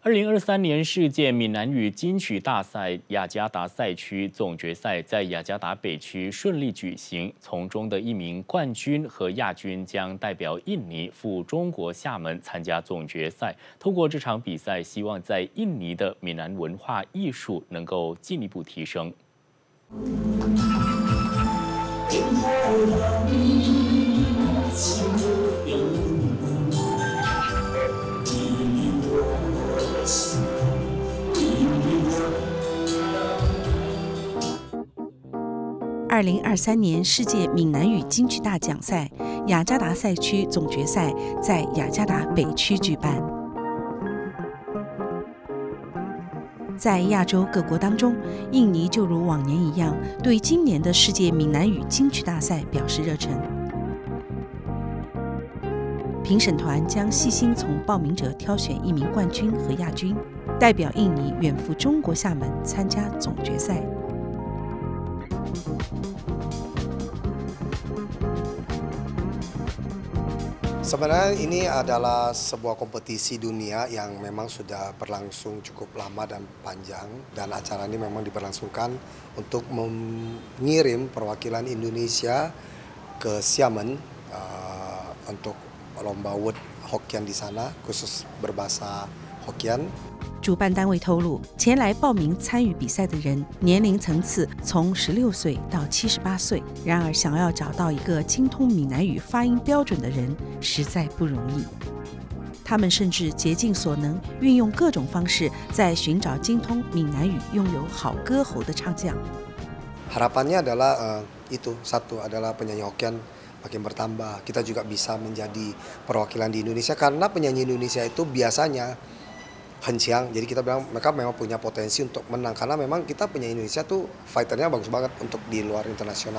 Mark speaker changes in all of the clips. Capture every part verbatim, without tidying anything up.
Speaker 1: 二零二三年世界闽南语金曲大赛雅加达赛区总决赛在雅加达北区顺利举行，从中的一名冠军和亚军将代表印尼赴中国厦门参加总决赛。通过这场比赛，希望在印尼的闽南文化艺术能够进一步提升。
Speaker 2: 二零二三年世界闽南语金曲大奖赛雅加达赛区总决赛在雅加达北区举办。在亚洲各国当中，印尼就如往年一样，对今年的世界闽南语金曲大赛表示热忱。评审团将细心从报名者挑选一名冠军和亚军，代表印尼远赴中国厦门参加总决赛。
Speaker 3: Sebenarnya ini adalah sebuah kompetisi dunia yang memang sudah berlangsung cukup lama dan panjang, dan acara ini memang diberlangsungkan untuk mengirim perwakilan Indonesia ke Xiamen uh, untuk lomba World Hokkien di sana, khusus berbahasa Hokkien。
Speaker 2: 主办单位透露，前来报名参与比赛的人年龄层次从十六岁到七十八岁。然而，想要找到一个精通闽南语发音标准的人实在不容易。他们甚至竭尽所能，运用各种方式，在寻找精通闽南语、拥有好歌喉的唱将。
Speaker 3: Harapannya adalah uh, itu satu adalah penyanyi Hokkien makin bertambah. Kita juga bisa menjadi perwakilan di Indonesia karena penyanyi Indonesia itu biasanya很强, jadi kita bilang mereka memang punya potensi untuk menang karena memang kita punya Indonesia tuh fighternya bagus banget untuk di luar internasional。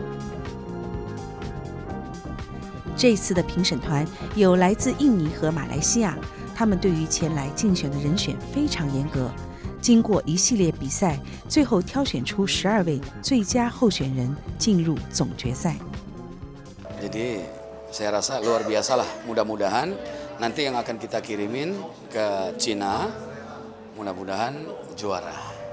Speaker 2: 这次的评审团有来自印尼和马来西亚，他们对于前来竞选的人选非常严格。经过一系列比赛，最后挑选出十二位最佳候选人进入总决赛。
Speaker 4: Jadi saya rasa luar biasa lah, mudah-mudahan nanti yang akan kita kirimin ke Cina, mudah-mudahan juara。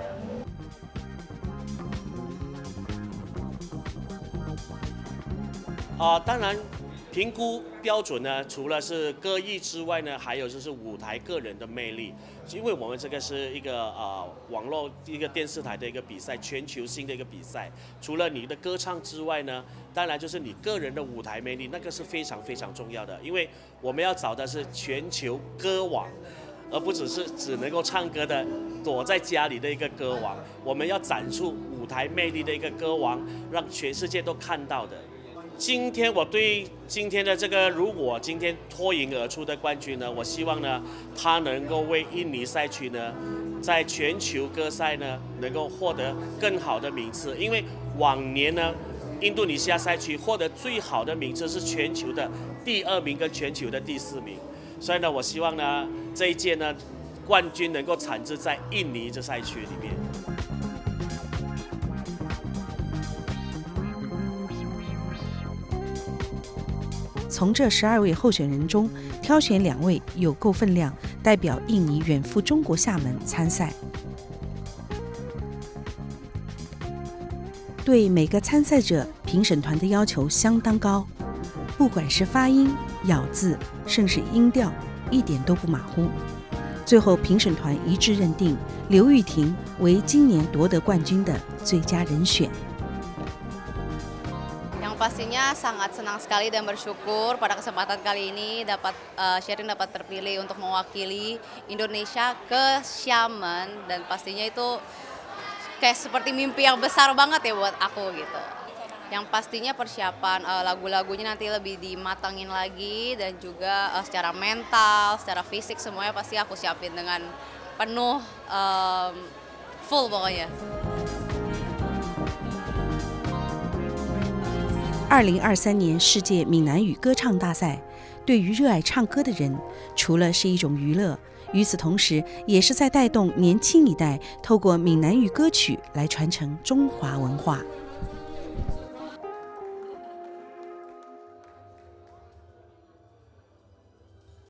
Speaker 5: 啊，当然，评估标准呢，除了是歌艺之外呢，还有就是舞台个人的魅力。因为我们这个是一个呃网络一个电视台的一个比赛，全球性的一个比赛。除了你的歌唱之外呢，当然就是你个人的舞台魅力，那个是非常非常重要的。因为我们要找的是全球歌王，而不只是只能够唱歌的躲在家里的一个歌王。我们要展出舞台魅力的一个歌王，让全世界都看到的。今天我对今天的这个，如果今天脱颖而出的冠军呢，我希望呢，他能够为印尼赛区呢，在全球歌赛呢，能够获得更好的名次。因为往年呢，印度尼西亚赛区获得最好的名次是全球的第二名跟全球的第四名，所以呢，我希望呢，这一届呢，冠军能够产自在印尼这赛区里面。
Speaker 2: 从这十二位候选人中挑选两位有够分量，代表印尼远赴中国厦门参赛。对每个参赛者，评审团的要求相当高，不管是发音、咬字，甚至音调，一点都不马虎。最后，评审团一致认定刘玉婷为今年夺得冠军的最佳人选。
Speaker 6: Pastinya sangat senang sekali dan bersyukur pada kesempatan kali ini dapat uh, Sherin dapat terpilih untuk mewakili Indonesia ke Xiamen, dan pastinya itu kayak seperti mimpi yang besar banget ya buat aku gitu. Yang pastinya persiapan uh, lagu-lagunya nanti lebih dimatangin lagi, dan juga uh, secara mental, secara fisik semuanya pasti aku siapin dengan penuh um, full pokoknya。
Speaker 2: 二零二三年世界闽南语歌唱大赛，对于热爱唱歌的人，除了是一种娱乐，与此同时，也是在带动年轻一代透过闽南语歌曲来传承中华文化。